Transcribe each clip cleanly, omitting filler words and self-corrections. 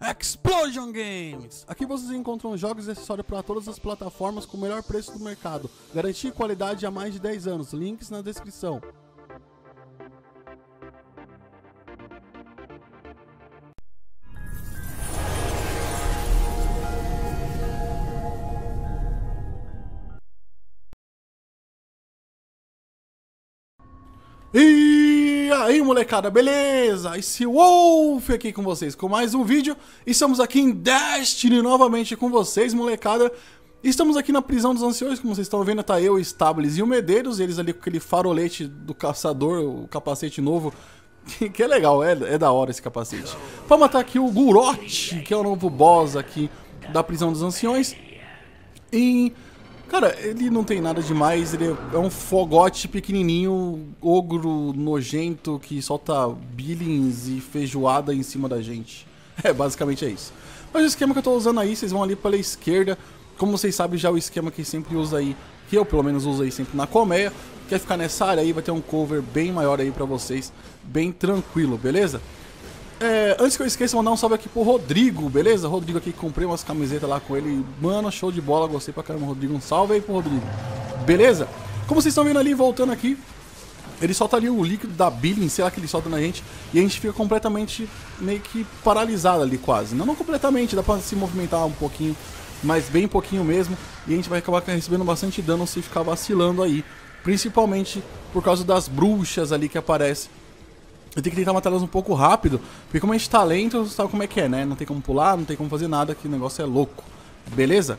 Explosion Games! Aqui vocês encontram jogos e acessórios para todas as plataformas com o melhor preço do mercado. Garantia e qualidade há mais de 10 anos. Links na descrição. E aí, molecada, beleza? Esse Wolf aqui com vocês com mais um vídeo. Estamos aqui em Destiny novamente com vocês, molecada. Estamos aqui na prisão dos anciões, como vocês estão vendo, tá eu, o Stables e o Medeiros. Eles ali com aquele farolete do caçador, o capacete novo, que é legal, é da hora esse capacete. Pra matar aqui o Guroth, que é o novo boss aqui da prisão dos anciões. E... cara, ele não tem nada demais, ele é um fogote pequenininho, ogro nojento que solta billings e feijoada em cima da gente. Basicamente é isso. Mas o esquema que eu tô usando aí, vocês vão ali pela esquerda. Como vocês sabem já, o esquema que sempre usa aí, que eu pelo menos uso aí sempre na colmeia. Quer ficar nessa área aí, vai ter um cover bem maior aí pra vocês, bem tranquilo, beleza? Antes que eu esqueça, mandar um salve aqui pro Rodrigo, beleza? Rodrigo aqui, comprei umas camisetas lá com ele. Mano, show de bola, gostei pra caramba, Rodrigo. Um salve aí pro Rodrigo, beleza? Como vocês estão vendo ali, voltando aqui, ele solta ali o líquido da billing, sei lá que ele solta na gente. E a gente fica completamente, meio que paralisado ali quase. Não completamente, dá pra se movimentar um pouquinho, mas bem pouquinho mesmo. E a gente vai acabar recebendo bastante dano se ficar vacilando aí. Principalmente por causa das bruxas ali que aparecem. Eu tenho que tentar matar elas um pouco rápido, porque como a gente tá lento, você sabe como é que é, né? Não tem como pular, não tem como fazer nada, que o negócio é louco, beleza?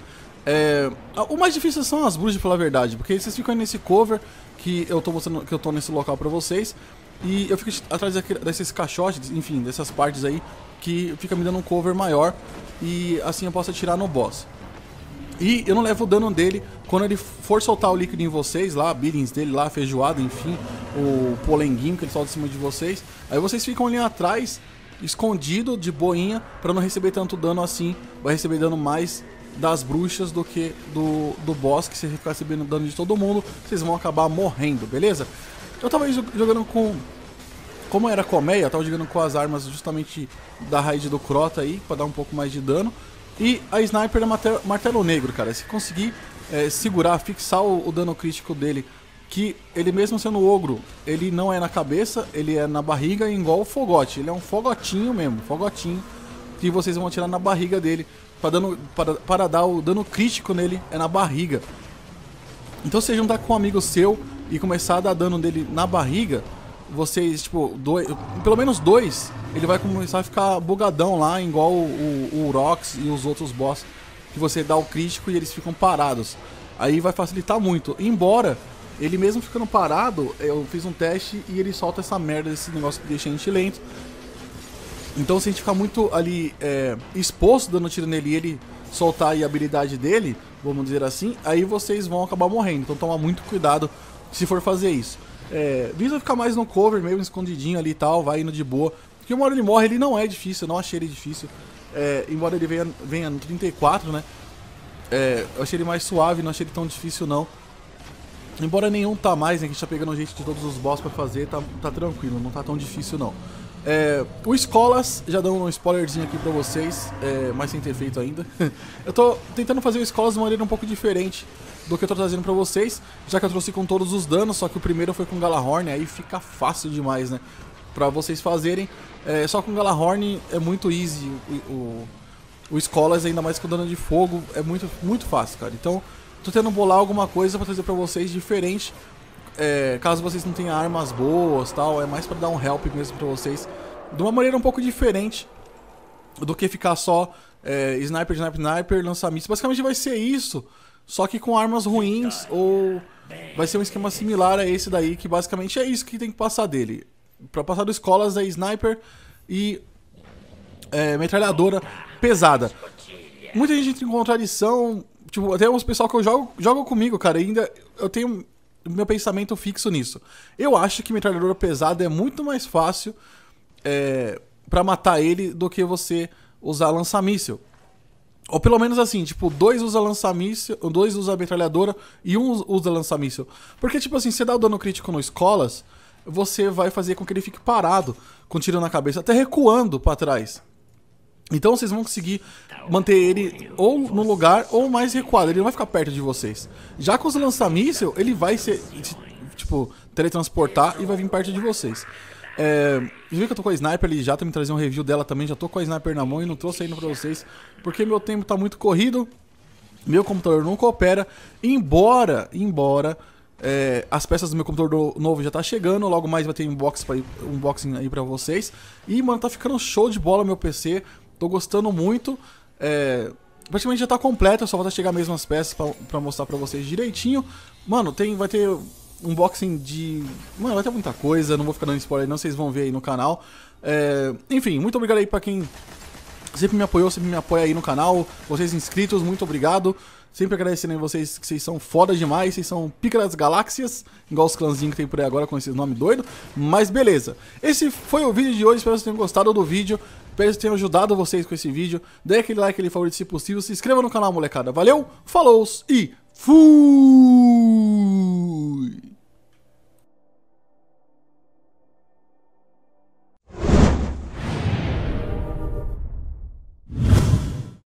O mais difícil são as bruxas, pela verdade, porque vocês ficam aí nesse cover que eu tô mostrando, que eu tô nesse local pra vocês, e eu fico atrás desses caixotes, enfim, dessas partes aí, que fica me dando um cover maior, e assim eu posso atirar no boss. E eu não levo o dano dele quando ele for soltar o líquido em vocês, lá, a billings dele lá, a feijoada, enfim, o polenguinho que ele solta em cima de vocês. Aí vocês ficam ali atrás, escondido, de boinha, pra não receber tanto dano assim. Vai receber dano mais das bruxas do que do boss, que se você ficar recebendo dano de todo mundo, vocês vão acabar morrendo, beleza? Eu tava aí jogando com... como era colmeia, eu tava jogando com as armas justamente da raid do Crota aí, pra dar um pouco mais de dano. E a Sniper é martelo negro, cara. Se conseguir segurar, fixar o dano crítico dele, que ele mesmo sendo ogro, ele não é na cabeça, ele é na barriga, igual o fogote. Ele é um fogotinho mesmo, fogotinho, que vocês vão atirar na barriga dele, para dar o dano crítico nele, é na barriga. Então se você juntar com um amigo seu e começar a dar dano dele na barriga, vocês, tipo, pelo menos dois, ele vai começar a ficar bugadão lá, igual o Rox e os outros boss, que você dá o crítico e eles ficam parados. Aí vai facilitar muito. Embora, ele mesmo ficando parado, eu fiz um teste e ele solta essa merda, esse negócio que deixa a gente lento. Então se a gente ficar muito ali exposto, dando tiro nele e ele soltar aí a habilidade dele, vamos dizer assim, aí vocês vão acabar morrendo. Então toma muito cuidado se for fazer isso. Visa ficar mais no cover mesmo, escondidinho ali e tal, vai indo de boa. Porque uma hora ele morre, ele não é difícil, eu não achei ele difícil. Embora ele venha no 34, né? Eu achei ele mais suave, não achei ele tão difícil não. Embora nenhum tá mais, né? Que a gente tá pegando o jeito de todos os boss pra fazer, tá tranquilo, não tá tão difícil não. O Escolas, já dando um spoilerzinho aqui pra vocês, mas sem ter feito ainda. Eu tô tentando fazer o Escolas de uma maneira um pouco diferente do que eu tô trazendo pra vocês, já que eu trouxe com todos os danos, só que o primeiro foi com Galahorn, aí fica fácil demais, né, pra vocês fazerem. Só com Galahorn é muito easy, o Escolas, ainda mais com dano de fogo, é muito fácil, cara. Então, tô tentando bolar alguma coisa pra trazer pra vocês diferente, caso vocês não tenham armas boas, tal, é mais pra dar um help mesmo pra vocês, de uma maneira um pouco diferente do que ficar só sniper, lançar mísseis. Basicamente vai ser isso, só que com armas ruins, ou vai ser um esquema similar a esse daí, que basicamente é isso que tem que passar dele. Pra passar do Escolas é sniper e metralhadora pesada. Muita gente entra em contradição, tipo, até uns pessoal que eu jogo comigo, cara, ainda eu tenho meu pensamento fixo nisso. Eu acho que metralhadora pesada é muito mais fácil pra matar ele do que você usar lança-míssil. Ou pelo menos assim, tipo, dois usa lança-míssil, dois usa metralhadora e um usa lança-míssil. Porque, tipo assim, você dá o dano crítico no Escolas, você vai fazer com que ele fique parado, com tiro na cabeça, até recuando pra trás. Então vocês vão conseguir manter ele ou no lugar ou mais recuado. Ele não vai ficar perto de vocês. Já com os lança-míssil, ele vai ser, tipo, teletransportar e vai vir perto de vocês. Viu que eu tô com a sniper ali já, tô me trazendo um review dela também. Já tô com a sniper na mão e não trouxe ainda pra vocês, porque meu tempo tá muito corrido. Meu computador não coopera. Embora as peças do meu computador novo já tá chegando. Logo mais vai ter unboxing aí pra vocês. E, mano, tá ficando show de bola meu PC. Tô gostando muito. Praticamente já tá completo. Só falta chegar mesmo as peças pra mostrar pra vocês direitinho. Mano, vai ter unboxing de... Mano, vai ter muita coisa. Não vou ficar dando spoiler não, vocês vão ver aí no canal. Enfim, muito obrigado aí pra quem sempre me apoiou, sempre me apoia aí no canal. Vocês inscritos, muito obrigado. Sempre agradecendo a vocês, que vocês são foda demais. Vocês são pica das galáxias, igual os clãzinhos que tem por aí agora com esses nomes doidos. Mas beleza, esse foi o vídeo de hoje. Espero que vocês tenham gostado do vídeo. Espero que tenham ajudado vocês com esse vídeo. Dê aquele like, aquele favorito se possível. Se inscreva no canal, molecada. Valeu, falou e fui!